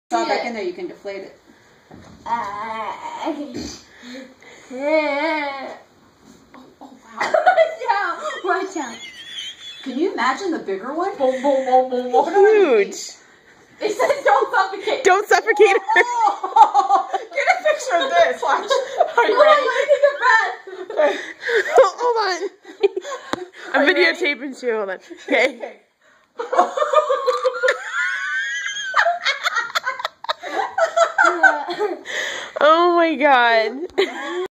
Drop back in there, you can deflate it. Oh, wow. Yeah, watch out. Can you imagine the bigger one? Boom, boom, boom, boom, boom. Huge. They said don't suffocate. Don't suffocate her. Oh, get a picture of this. Watch. Are you ready? Hold on. I'm videotaping too. Hold on. Okay. Oh my god.